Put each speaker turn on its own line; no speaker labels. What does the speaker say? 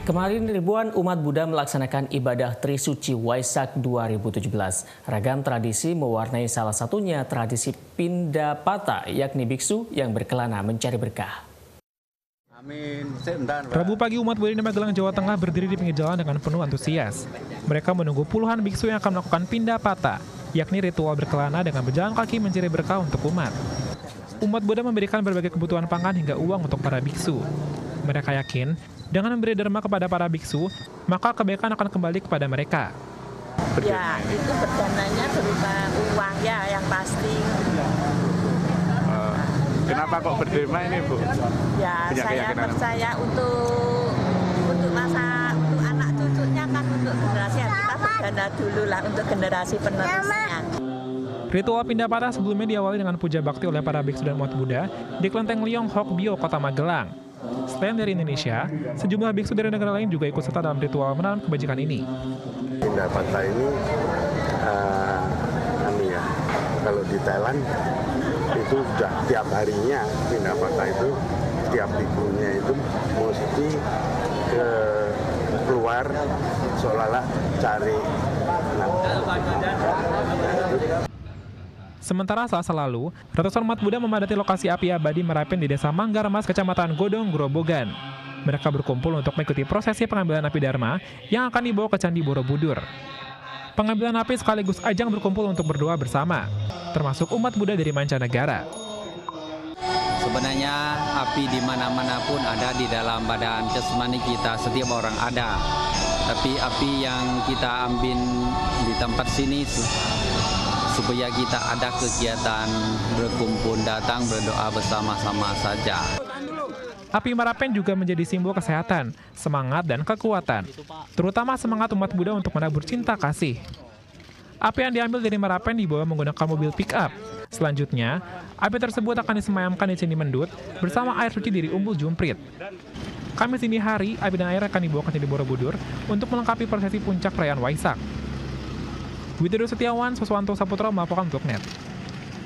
Kemarin ribuan umat Buddha melaksanakan ibadah Trisuci Waisak 2017. Ragam tradisi mewarnai salah satunya tradisi Pindapata, yakni biksu yang berkelana mencari berkah.
Rabu pagi umat Buddha di Magelang, Jawa Tengah berdiri di pinggir jalan dengan penuh antusias. Mereka menunggu puluhan biksu yang akan melakukan Pindapata, yakni ritual berkelana dengan berjalan kaki mencari berkah untuk umat. Umat Buddha memberikan berbagai kebutuhan pangan hingga uang untuk para biksu. Mereka yakin, dengan memberi dharma kepada para biksu, maka kebaikan akan kembali kepada mereka.
Ya, itu berdananya berupa uang ya, yang pasti.
Kenapa kok berdharma ini, Bu?
Ya, saya percaya untuk anak cucunya kan, untuk generasi yang kita berdana dulu lah, untuk generasi penerusnya.
Ritual Pindapata sebelumnya diawali dengan puja bakti oleh para biksu dan umat Buddha di Kelenteng Liong Hok Bio, Kota Magelang. Selain dari Indonesia, sejumlah biksu dari negara lain juga ikut serta dalam ritual menanam kebajikan ini.
Pindapata ini, kalau di Thailand itu sudah tiap harinya Pindapata itu, tiap minggunya itu mesti keluar seolah-olah cari.
Sementara Selasa lalu, ratusan umat Buddha memadati lokasi api abadi Merapen di Desa Manggarmas, Kecamatan Godong, Grobogan. Mereka berkumpul untuk mengikuti prosesi pengambilan api Dharma yang akan dibawa ke Candi Borobudur. Pengambilan api sekaligus ajang berkumpul untuk berdoa bersama, termasuk umat Buddha dari mancanegara.
Sebenarnya api di mana-mana pun ada di dalam badan jasmani kita, setiap orang ada. Tapi api yang kita ambil di tempat sini supaya kita ada kegiatan berkumpul, datang berdoa bersama-sama saja.
Api Merapen juga menjadi simbol kesehatan, semangat, dan kekuatan. Terutama semangat umat Buddha untuk menabur cinta kasih. Api yang diambil dari Merapen dibawa menggunakan mobil pick-up. Selanjutnya, api tersebut akan disemayamkan di Candi Mendut bersama air suci dari Umbul Jumprit. Kamis dini hari, api dan air akan dibawa ke Candi Borobudur untuk melengkapi prosesi puncak perayaan Waisak. Widodo Setiawan, Soswanto Saputra melaporkan untuk NET.